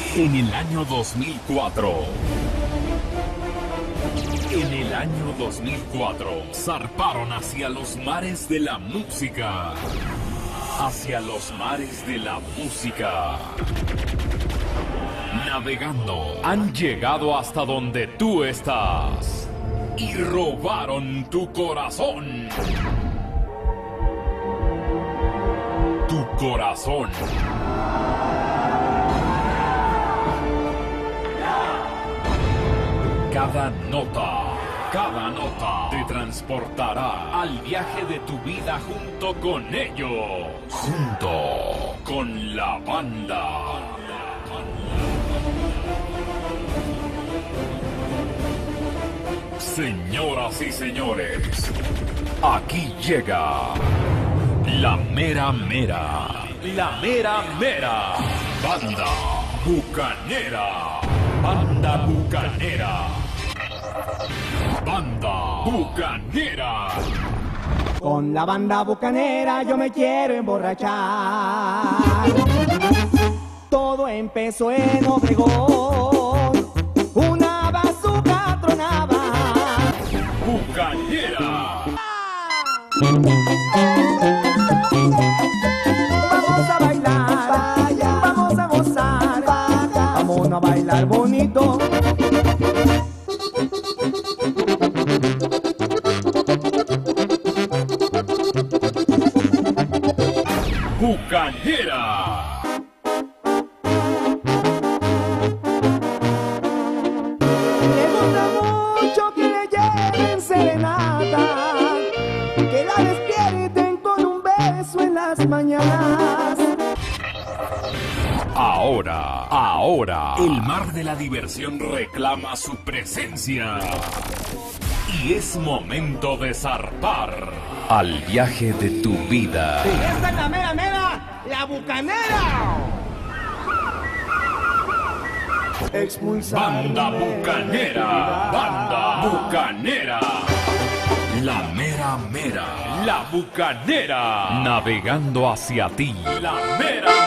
En el año 2004. En el año 2004, zarparon hacia los mares de la música. Hacia los mares de la música. Navegando, han llegado hasta donde tú estás. Y robaron tu corazón. Tu corazón. Cada nota te transportará al viaje de tu vida junto con ellos. Junto con la banda. Señoras y señores, aquí llega la mera mera. La mera mera. Banda Bucanera. Banda Bucanera. Banda Bucanera. Con la banda bucanera yo me quiero emborrachar. Todo empezó en Obregón. Una bazuca tronaba. Bucanera. Vamos a bailar, vaya, vamos a gozar, vaya, vamos a bailar bonito. Bucanera. Me gusta mucho que le lleven serenata, que la despierten con un beso en las mañanas. Ahora, el mar de la diversión reclama su presencia. Y es momento de zarpar al viaje de tu vida. ¡Esta es la mera mera! ¡La bucanera! Banda Bucanera. Banda Bucanera. La mera mera. La Bucanera. Navegando hacia ti. La mera